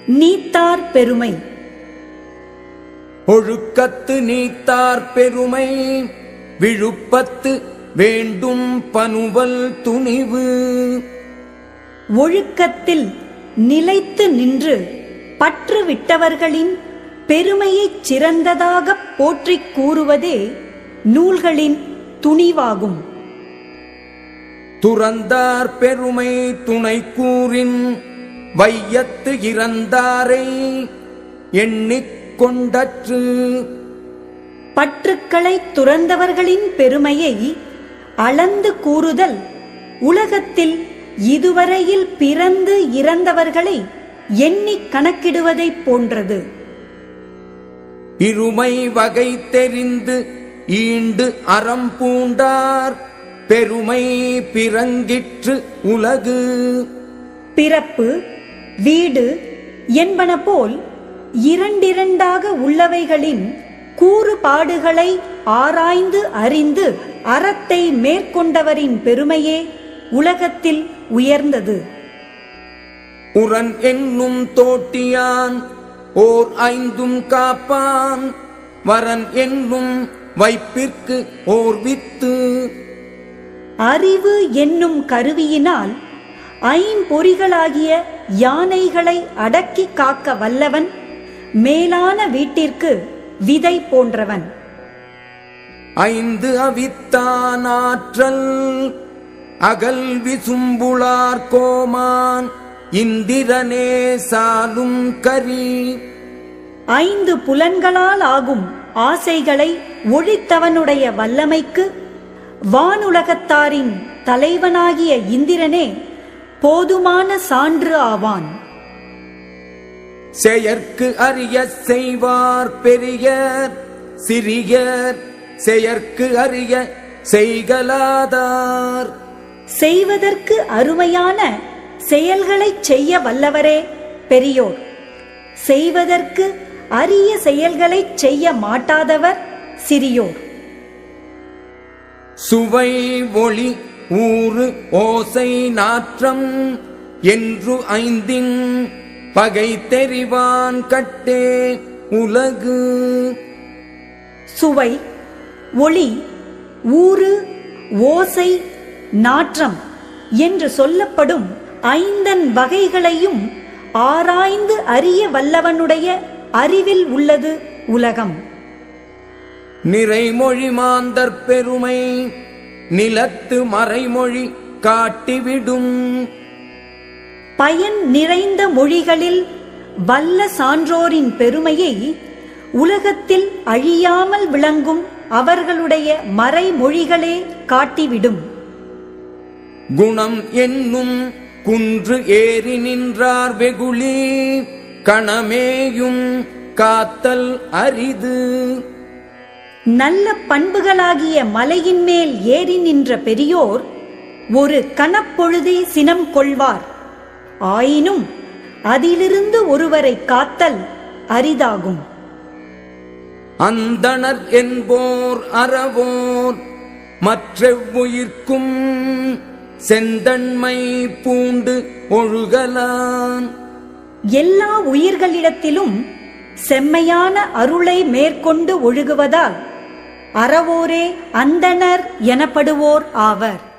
நீத்தார் பெருமை. ஒழுக்கத்து நீத்தார் பெருமை விழுப்பத்து வேண்டும் பனுவல் துணிவு. ஒழுக்கத்தில் நிலைத்து நின்று பற்று விட்டவர்களின் பெருமையைச் சிறந்ததாக போற்றிக் கூறுவதே நூல்களின் துணிவாகும். துறந்தார் பெருமை துணை கூறின் வையத்து இறந்தாரை எண்ணிக் கொண்டற்று. பற்றுக்களை துறந்தவர்களின் பெருமையை அளந்து கூறுதல் உலகத்தில் இதுவரையில் பிறந்து இறந்தவர்களை எண்ணி கணக்கிடுவதைப் போன்றது. இருமை வகை தெரிந்து ஈண்டு அறம் பூண்டார் பெருமை பிறங்கிற்று உலகு. பிறப்பு வீடு என்பன போல் இரண்டிரண்டாக உள்ளவைகளின் கூறுபாடுகளை ஆராய்ந்து அறிந்து அறத்தை மேற்கொண்டவரின் பெருமையே உலகத்தில் உயர்ந்தது. உரன் என்னும் தோட்டியான் ஓர் ஐந்தும் காப்பான் வரன் என்னும் வைப்பிற்கு ஓர் வித்து. அறிவு என்னும் கருவியினால் ஐம்பொறிகளாகிய யானைகளை அடக்கி காக்க வல்லவன் மேலான வீட்டிற்கு விதை போன்றவன். ஐந்து அவித்தான் ஆற்றல் அகல் விசும்புளார் கோமான் இந்திரனே சாலும் கரி. ஐந்து புலன்களால் ஆகும் ஆசைகளை ஒழித்தவனுடைய வல்லமைக்கு வானுலகத்தாரின் தலைவனாகிய இந்திரனே போதுமான சான்று ஆவான். செயற்கு அறிய செய்வார் பெரியர் சிறியர் செயற்கு அறிய செய்கலாதார். செய்வதற்கு அருமையான செயல்களைச் செய்ய வல்லவரே பெரியோர். செய்வதற்கு அரிய செயல்களைச் செய்ய மாட்டாதவர் சிறியோர். சுவை ஒளி ஊறு ஓசை நாற்றம் என்று ஐந்தின் பகை தெரிவான் கட்டே உலகு. சுவை ஒளி ஊறு ஓசை நாற்றம் என்று சொல்லப்படும் ஐந்தன் வகைகளையும் ஆராய்ந்து அறிய வல்லவனுடைய அறிவில் உள்ளது உலகம். நிறைமொழி மாந்தர் பெருமை நிலத்து மறைமொழி காட்டிவிடும். பயன் நிறைந்த மொழிகளில் வல்ல சான்றோரின் பெருமையை உலகத்தில் அழியாமல் விளங்கும் அவர்களுடைய மறைமொழிகளே காட்டிவிடும். குணம் என்னும் குன்று ஏறி நின்றார் வெகுளி கணமேயும் காத்தல் அரிது. நல்ல பண்புகளாகிய மலையின் மேல் ஏறி நின்ற பெரியோர் ஒரு கணப்பொழுதே சினம் கொள்வார். ஆயினும் அதிலிருந்து ஒருவரை காத்தல் அரிதாகும். அந்தணர் என்போர் அறவோர் மற்றெவ்வுயிர்க்கும் செந்தன்மை பூண்டு ஒழுகலான். எல்லா உயிர்களிடத்திலும் செம்மையான அருளை மேற்கொண்டு ஒழுகுவதால் அறவோரே அந்தணர் எனப்படுவோர் ஆவர்.